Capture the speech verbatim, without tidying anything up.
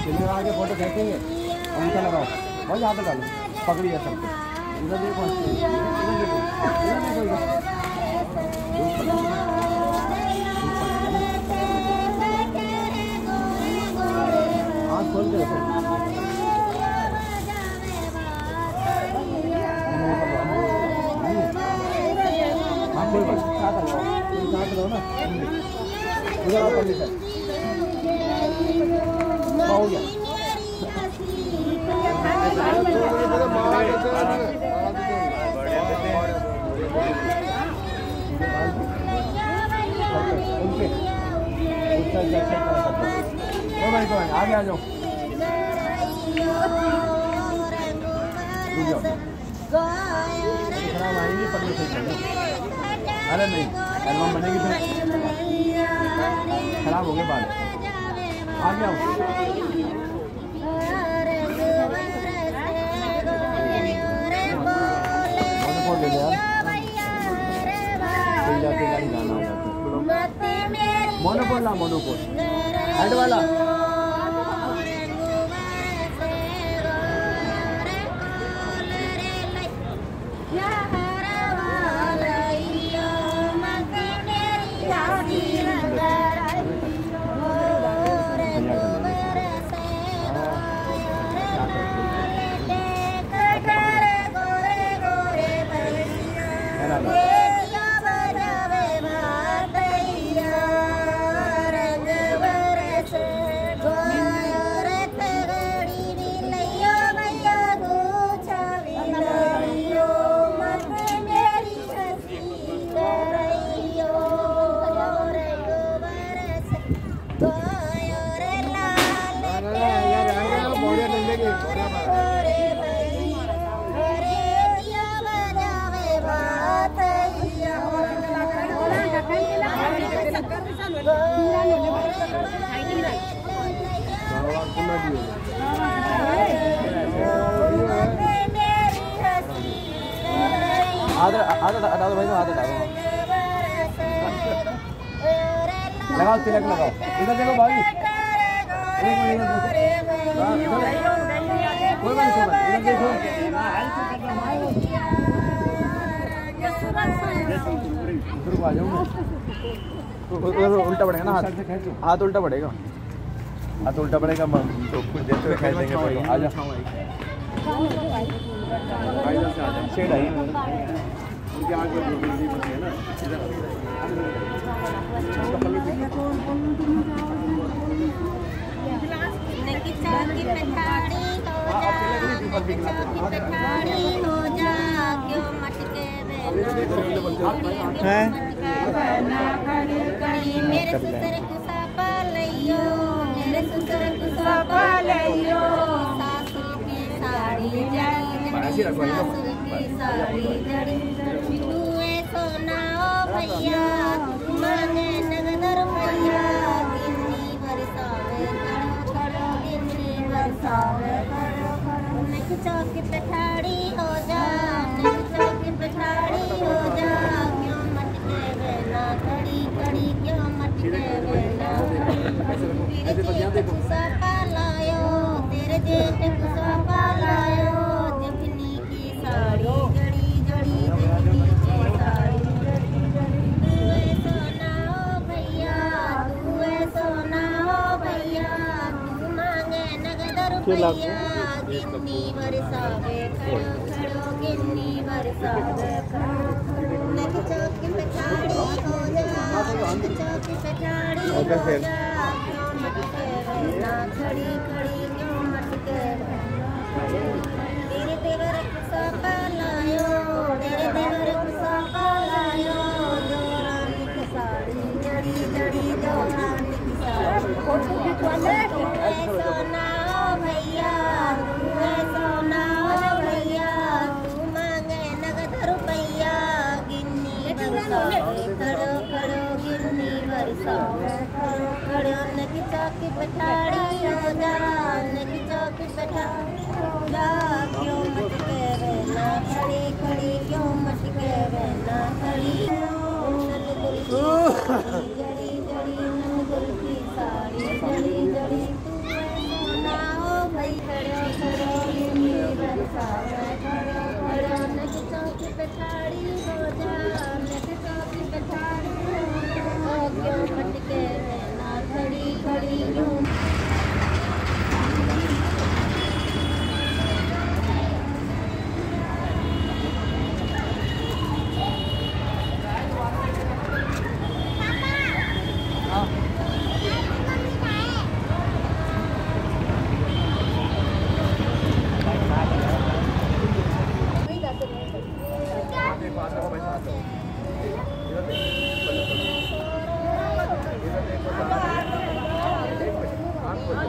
चलिए आगे फोटो खींचेंगे, अंगूठा लगाओ भाई, यहाँ पे डालो, पकड़िए सबको, इधर देखो, इधर देखो, इधर देखो, हाथ खोल के रखो, हाथ खोल के साथ लगाओ, साथ लगाओ ना, इधर आओ पल्ली से, हो गया। आगे आ जाओ, खराब आएंगे पगले से, अरे नहीं एल्बम बनेगी फिर खराब हो गए बाल, आगे आओ, ले ले यार, जाते गाड़ी गाना हो जाता है, मोनोपोल ना मोनोपोल, हेड वाला, आधा आधा हटा दो भाई, तो आधा डालो, लगाओ तिलक लगाओ, इधर देखो भाई, एक मिनट इधर कोई बात नहीं, इधर देखो, इधर को आ जाओ, उल्टा पड़ेगा ना हाथ, हाथ उल्टा पड़ेगा, हाथ उल्टा पड़ेगा, तो कुछ देर तक खाई देंगे, आ जा शेड आई उनके आगे है ना, भैया मांगे नगदर भैया गिन्नी बरसावे करो गिन्नी बरसावे करो, नक चौक पे खड़ी हो जा, नक चौक पे खड़ी हो जा, क्यों मटके बेला खड़ी खड़ी, क्यों मटके बेला तेरे जेठ कुसा पालायो, तेरे जेठ कुसा पालायो, जखनी की साड़ी जड़ी जड़ी, जखनी की साड़ी गिन्नी बरसावे खड़ो खड़ो, गिन्नी बरसावे खड़ो, नक चौक पे खड़ी हो जा, नक चौक पे खड़ी हो जा, क्यों मटके बेला खड़ी खड़ी, क्यों मटके बेला, तेरे देवर कुसा पालायो, तेरे देवर कुसा पालायो, जोरानी की साड़ी जड़ी जड़ी, जोरानी की साड़ी, सोना भैया तू सोना भैया, तू मांगे नगद रुपया, गिन्नी बरसावे खड़ो खड़ो, गिन्नी बरसावे खड़ो खड़ो, नक चौक पे खड़ी हो जा, नक चौक पे खड़ी हो जा, क्यों मटके बेला खड़ी खड़ी, क्यों मटके बेला खड़ी, जड़ी जड़ी नन गुल की साड़ी जड़ी